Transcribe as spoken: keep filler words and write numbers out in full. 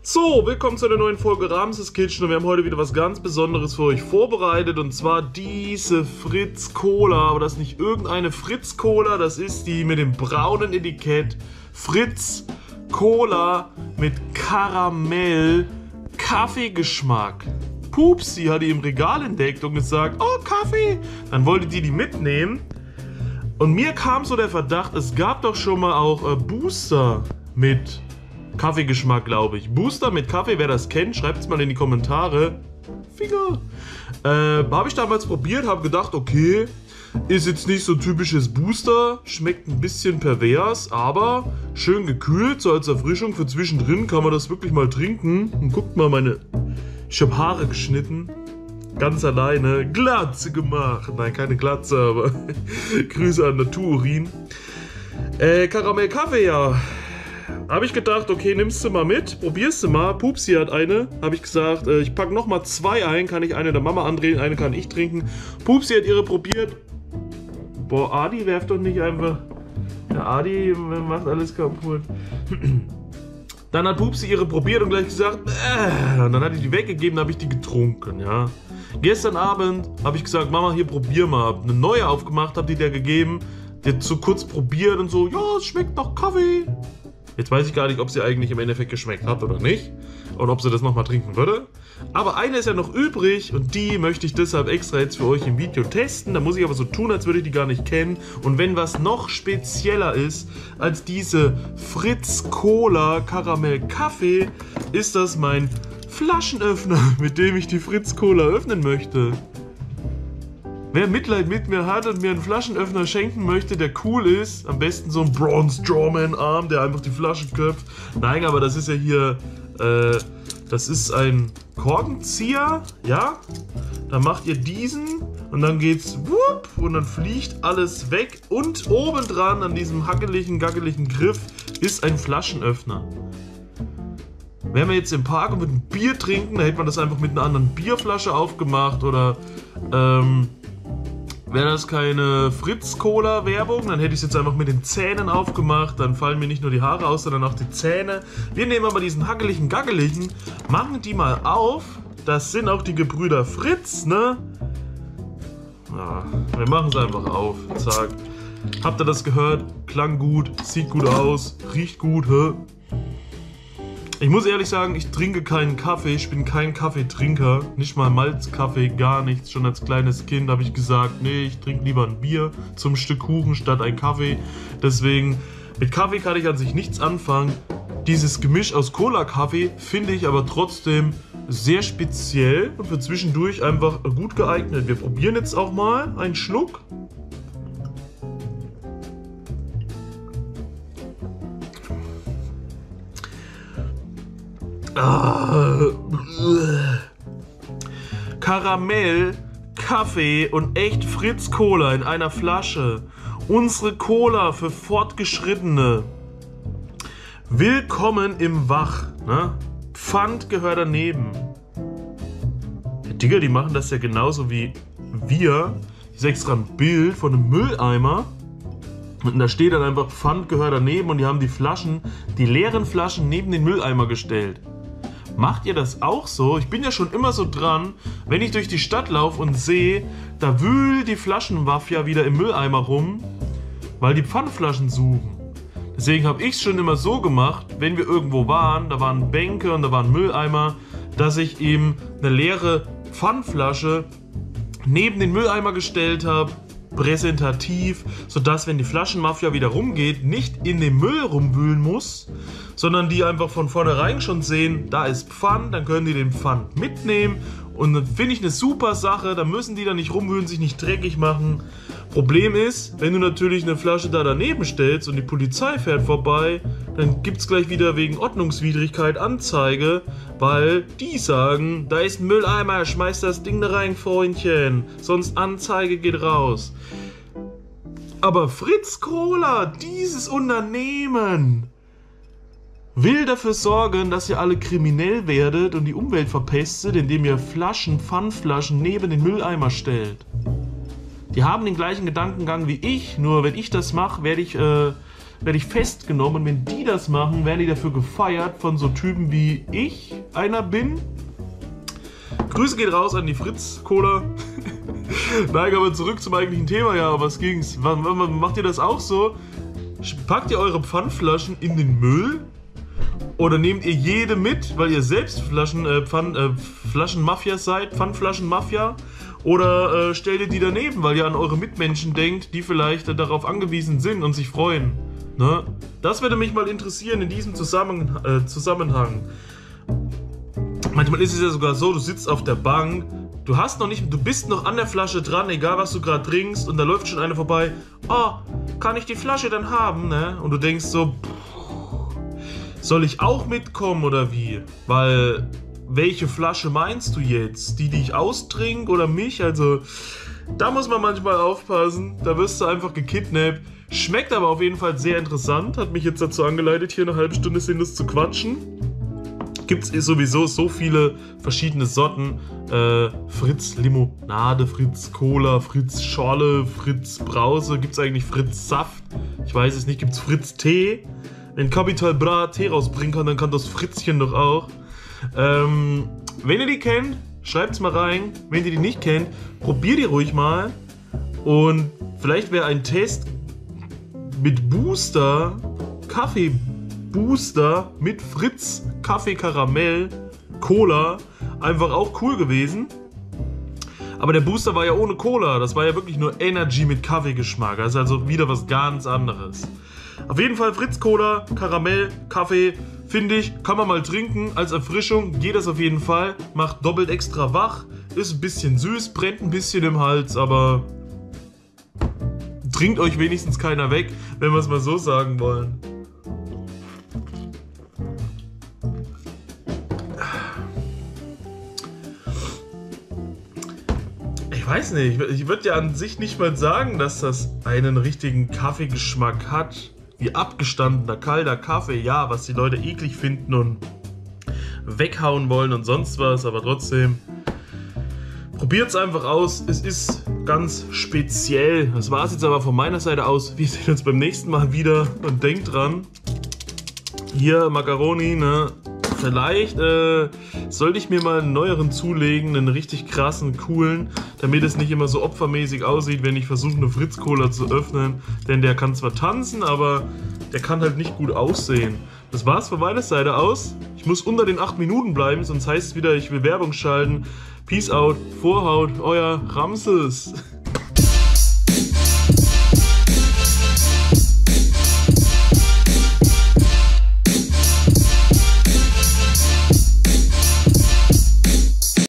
So, willkommen zu einer neuen Folge Ramses Kitchen und wir haben heute wieder was ganz Besonderes für euch vorbereitet und zwar diese Fritz Cola, aber das ist nicht irgendeine Fritz Cola, das ist die mit dem braunen Etikett Fritz Cola mit Karamell Kaffeegeschmack. Pupsi hat die im Regal entdeckt und gesagt, oh Kaffee, dann wollte die die mitnehmen und mir kam so der Verdacht, es gab doch schon mal auch äh, Booster mit Kaffeegeschmack, glaube ich. Booster mit Kaffee, wer das kennt, schreibt es mal in die Kommentare. Finger. Äh, habe ich damals probiert, habe gedacht, okay, ist jetzt nicht so typisches Booster, schmeckt ein bisschen pervers, aber schön gekühlt, so als Erfrischung für zwischendrin kann man das wirklich mal trinken. Und guckt mal meine, ich habe Haare geschnitten, ganz alleine, Glatze gemacht. Nein, keine Glatze, aber Grüße an Naturin. Äh, Karamell Kaffee, ja. Habe ich gedacht, okay, nimmst du mal mit, probierst du mal. Pupsi hat eine, habe ich gesagt, äh, ich packe nochmal zwei ein, kann ich eine der Mama andrehen, eine kann ich trinken. Pupsi hat ihre probiert. Boah, Adi, werft doch nicht einfach. Der Adi macht alles kaputt. Dann hat Pupsi ihre probiert und gleich gesagt, äh, und dann hat ich die weggegeben, habe ich die getrunken, ja. Gestern Abend habe ich gesagt, Mama, hier probier mal. Hab eine neue aufgemacht, habe die der gegeben. Die hat so kurz probiert und so, ja, es schmeckt nach Kaffee. Jetzt weiß ich gar nicht, ob sie eigentlich im Endeffekt geschmeckt hat oder nicht. Und ob sie das nochmal trinken würde. Aber eine ist ja noch übrig und die möchte ich deshalb extra jetzt für euch im Video testen. Da muss ich aber so tun, als würde ich die gar nicht kennen. Und wenn was noch spezieller ist als diese Fritz Cola Karamell Kaffee, ist das mein Flaschenöffner, mit dem ich die Fritz Cola öffnen möchte. Wer Mitleid mit mir hat und mir einen Flaschenöffner schenken möchte, der cool ist, am besten so ein Braun Strowman Arm, der einfach die Flasche köpft. Nein, aber das ist ja hier, äh, das ist ein Korkenzieher, ja? Dann macht ihr diesen und dann geht's wupp und dann fliegt alles weg und obendran an diesem hackeligen, gackeligen Griff ist ein Flaschenöffner. Wären wir jetzt im Park und würden Bier trinken, dann hätte man das einfach mit einer anderen Bierflasche aufgemacht oder, ähm... wäre das keine Fritz-Cola-Werbung, dann hätte ich es jetzt einfach mit den Zähnen aufgemacht, dann fallen mir nicht nur die Haare aus, sondern auch die Zähne. Wir nehmen aber diesen hackeligen, gackeligen, machen die mal auf. Das sind auch die Gebrüder Fritz, ne? Ja, wir machen es einfach auf. Zack. Habt ihr das gehört? Klang gut, sieht gut aus, riecht gut, hä? Ich muss ehrlich sagen, ich trinke keinen Kaffee, ich bin kein Kaffeetrinker, nicht mal Malzkaffee, gar nichts. Schon als kleines Kind habe ich gesagt, nee, ich trinke lieber ein Bier zum Stück Kuchen statt ein Kaffee. Deswegen, mit Kaffee kann ich an sich nichts anfangen. Dieses Gemisch aus Cola-Kaffee finde ich aber trotzdem sehr speziell und für zwischendurch einfach gut geeignet. Wir probieren jetzt auch mal einen Schluck. Ah, Karamell, Kaffee und echt Fritz Cola in einer Flasche. Unsere Cola für Fortgeschrittene. Willkommen im Wach. Ne? Pfand gehört daneben. Ja, Digga, die machen das ja genauso wie wir. Ich sehe extra ein Bild von einem Mülleimer. Und da steht dann einfach Pfand gehört daneben und die haben die Flaschen, die leeren Flaschen neben den Mülleimer gestellt. Macht ihr das auch so? Ich bin ja schon immer so dran, wenn ich durch die Stadt laufe und sehe, da wühlt die Flaschenmafia wieder im Mülleimer rum, weil die Pfandflaschen suchen. Deswegen habe ich es schon immer so gemacht, wenn wir irgendwo waren, da waren Bänke und da waren Mülleimer, dass ich ihm eine leere Pfandflasche neben den Mülleimer gestellt habe, präsentativ, sodass, wenn die Flaschenmafia wieder rumgeht, nicht in dem Müll rumwühlen muss, sondern die einfach von vornherein schon sehen, da ist Pfand, dann können die den Pfand mitnehmen und dann finde ich eine super Sache, da müssen die da nicht rumwühlen, sich nicht dreckig machen. Problem ist, wenn du natürlich eine Flasche da daneben stellst und die Polizei fährt vorbei, dann gibt es gleich wieder wegen Ordnungswidrigkeit Anzeige, weil die sagen, da ist ein Mülleimer, schmeiß das Ding da rein, Freundchen, sonst Anzeige geht raus. Aber Fritz Cola, dieses Unternehmen, will dafür sorgen, dass ihr alle kriminell werdet und die Umwelt verpestet, indem ihr Flaschen, Pfandflaschen neben den Mülleimer stellt. Die haben den gleichen Gedankengang wie ich, nur wenn ich das mache, werde ich äh, werde ich festgenommen. Und wenn die das machen, werden die dafür gefeiert von so Typen wie ich einer bin. Grüße geht raus an die Fritz Cola. Nein, aber zurück zum eigentlichen Thema. Ja, was ging's? Macht ihr das auch so? Packt ihr eure Pfandflaschen in den Müll? Oder nehmt ihr jede mit, weil ihr selbst Flaschen, äh, Pfand, äh, Flaschenmafias seid, Pfandflaschenmafia? Oder äh, stellt ihr die daneben, weil ihr an eure Mitmenschen denkt, die vielleicht äh, darauf angewiesen sind und sich freuen? Ne? Das würde mich mal interessieren in diesem Zusammen äh, Zusammenhang. Manchmal ist es ja sogar so, du sitzt auf der Bank, du hast noch nicht, du bist noch an der Flasche dran, egal was du gerade trinkst, und da läuft schon einer vorbei. Oh, kann ich die Flasche dann haben, ne? Und du denkst so, soll ich auch mitkommen oder wie? Weil, welche Flasche meinst du jetzt? Die, die ich austrinke oder mich? Also, da muss man manchmal aufpassen. Da wirst du einfach gekidnappt. Schmeckt aber auf jeden Fall sehr interessant. Hat mich jetzt dazu angeleitet, hier eine halbe Stunde sinnlos zu quatschen. Gibt es sowieso so viele verschiedene Sorten. Äh, Fritz Limonade, Fritz Cola, Fritz Schorle, Fritz Brause. Gibt es eigentlich Fritz Saft? Ich weiß es nicht. Gibt es Fritz Tee? Wenn Capital Bra Tee rausbringen kann, dann kann das Fritzchen doch auch. Ähm, wenn ihr die kennt, schreibt es mal rein. Wenn ihr die nicht kennt, probiert die ruhig mal. Und vielleicht wäre ein Test mit Booster, Kaffee Booster mit Fritz, Kaffee Karamell, Cola einfach auch cool gewesen. Aber der Booster war ja ohne Cola. Das war ja wirklich nur Energy mit Kaffeegeschmack. Das ist also wieder was ganz anderes. Auf jeden Fall Fritz Cola, Karamell, Kaffee, finde ich, kann man mal trinken als Erfrischung, geht das auf jeden Fall, macht doppelt extra wach, ist ein bisschen süß, brennt ein bisschen im Hals, aber trinkt euch wenigstens keiner weg, wenn wir es mal so sagen wollen. Ich weiß nicht, ich würde ja an sich nicht mal sagen, dass das einen richtigen Kaffeegeschmack hat. Wie abgestandener, kalter Kaffee, ja, was die Leute eklig finden und weghauen wollen und sonst was, aber trotzdem, probiert es einfach aus, es ist ganz speziell. Das war es jetzt aber von meiner Seite aus. Wir sehen uns beim nächsten Mal wieder und denkt dran, hier Macaroni, ne? Vielleicht äh, sollte ich mir mal einen neueren zulegen, einen richtig krassen, coolen, damit es nicht immer so opfermäßig aussieht, wenn ich versuche, eine Fritz Cola zu öffnen. Denn der kann zwar tanzen, aber der kann halt nicht gut aussehen. Das war's von meiner Seite aus. Ich muss unter den acht Minuten bleiben, sonst heißt es wieder, ich will Werbung schalten. Peace out, Vorhaut, euer Ramses.